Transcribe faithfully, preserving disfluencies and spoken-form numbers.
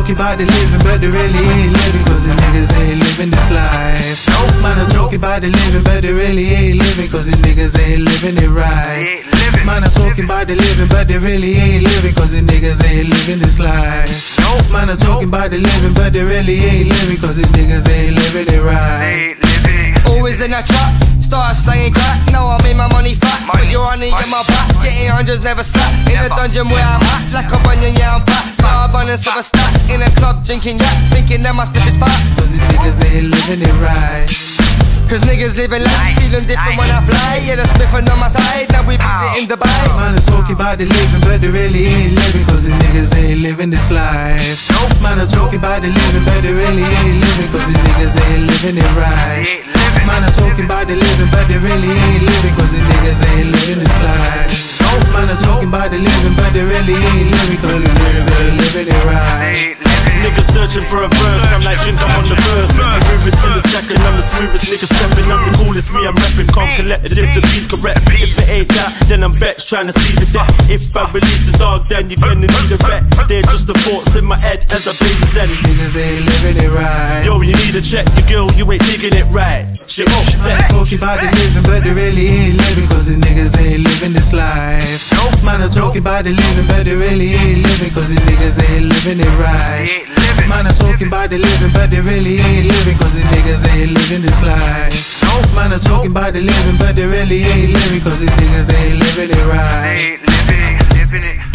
talking about the living, but they really ain't living, cause the niggas ain't living this life. Man, I'm talking about the living, but they really ain't living, cause the niggas ain't living it right. Man, I'm talking about the living, but they really ain't living, cause the niggas ain't living this life. Man, I'm talking about the living, but they really ain't living, cause the niggas ain't living it right. Always in a trap, start slaying crack. Now I made my money fat, put your honey in my back. Getting hundreds never slack. In the dungeon where I'm at, like a bunion, yeah I'm back. Got abundance of a stack. In a club drinking yak, thinking that my stuff is fat, cause the niggas ain't living it right. Cause niggas living life, feeling different when I fly. Yeah, the Smithing on my side, now we visit in Dubai. Man, I'm talking about the living, but they really ain't living, cause the niggas ain't living this life. Man, I'm talking about the living, but they really ain't living, cause the niggas ain't living it right. Man, I'm talking about the living, but they really ain't living, cause the niggas ain't living this life. Man, I'm talking about the living, but they really ain't living, cause the niggas ain't living it right. Niggas searching for a verse, I'm like drink, I'm on the first. Let me move it to the second, I'm the smoothest nigga stepping. I'm the coolest, me, I'm repping, calm collected if the beat's correct. If it ain't that, then I'm Bex trying to see the deck. If I release the dog, then you're gonna need a vet. They're just the thoughts in my head as I blaze the zen. Niggas ain't living it right. Yo, you need to check your girl, you ain't digging it right. Shit upset. Man, I'm talking about the living, but they really ain't living, cause the niggas ain't living this life. Man, I'm talking about the living, but they really ain't living, cause the niggas ain't living it right. Man, I'm talking about the living, but they really ain't living, cause the niggas ain't living this life. Man, I'm talking about the living, but they really ain't living, cause the niggas ain't living it right. Living it, living it.